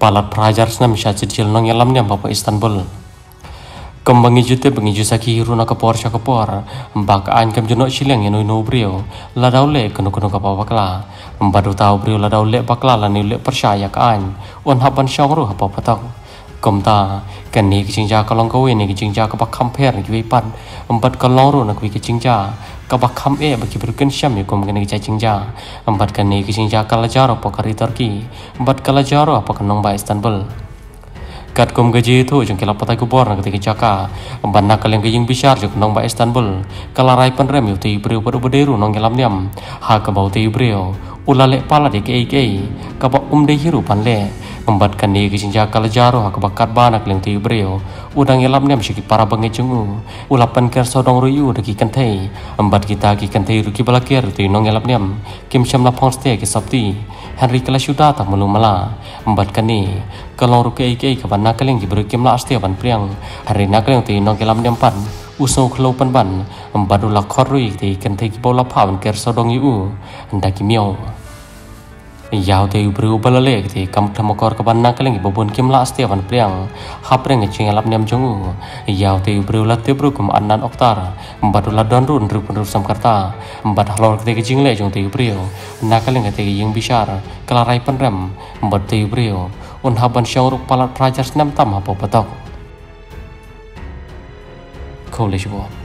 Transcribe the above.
palat prajar senam syacil nong yalam niam bapa Istanbul. Kembangi jute bengi jusaki runa kapor syakapor mbak an kam jenok sileng yang no brio la daule kenu kapal bakla mbadu tahu brio la daule bakla la ni le percaya kan on haban syangru apa patak komta kan ni kicingja kalong kawe ni kicingja kabak kamper ki pan empat kalong ru nak kicingja kabak kam bagi berken syam yakum kan kicingja empat kan ni kicingja kalajaro pakari Turki empat kalajaro apa kenong ba Istanbul. Kat kum gaji itu jeng kelap patai kubor nak ketika jaka bannak kalian kejing bisar jeng nong ba Istanbul kalarai penrem yu ti brio pada bederu nong kelam niam ha kabau ti brio ulale pala de ke kabak de hiru panle membatkan ni kejing jaka lejaro ha kabak kat banak leng ti brio udang kelam niam syiki para bangi jengu ulapan ker sodong ruyu de ki kantai embat kita ki kantai ru ki balakir ti nong kelam niam kim syam la pongste ki sabti Henry Kalasuda tak melu mala embatkan ni kalau ruke ke bannak kalian ki berukim la astia ban priang hari nak kalian ti nong kelam niam pan usau khlo pan ban embadu la khorui ti kantai ki bola pawan ker sodong yu hendak ki miau yau te bru balale ti kam thamokor ka bannak kalian ki bobon kim la astia ban priang hapreng ching alap niam jongu yau te bru la te bru kum anan oktar embadu la don run ru pun samkarta embad halor te ki jingle jong te bru nak kalian te yang bisar kelarai penrem embad te bru un haban syaruk palat prajar senam tam apa patok kau le